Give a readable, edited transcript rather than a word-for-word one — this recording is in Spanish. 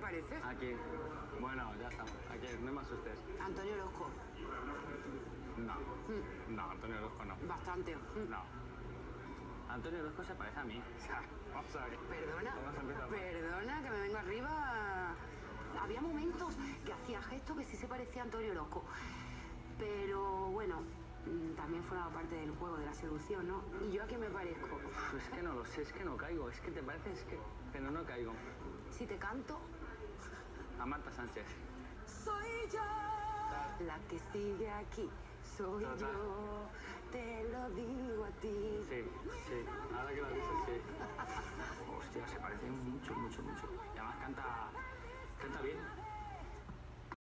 pareces? Aquí. Bueno, ya estamos. Aquí, no me asustes. Antonio Orozco. No. No, Antonio Orozco no. Bastante. No. Antonio Orozco se parece a mí. O sea, vamos a ver. Perdona, Vamos a empezar. perdona, que me vengo arriba. Había momentos que hacía gestos que sí se parecía a Antonio Orozco. Pero bueno, también formaba parte del juego de la seducción, ¿no? ¿Y yo a quién me parezco? Pues es que no lo sé, es que no caigo. Es que te parece, es que... Pero no caigo. Si te canto, A Marta Sánchez. soy yo la que sigue aquí. Soy Total. yo, te lo digo a ti. Sí, sí. Ahora que lo dices, sí. Hostia, se parece mucho, mucho, mucho. Y además canta bien.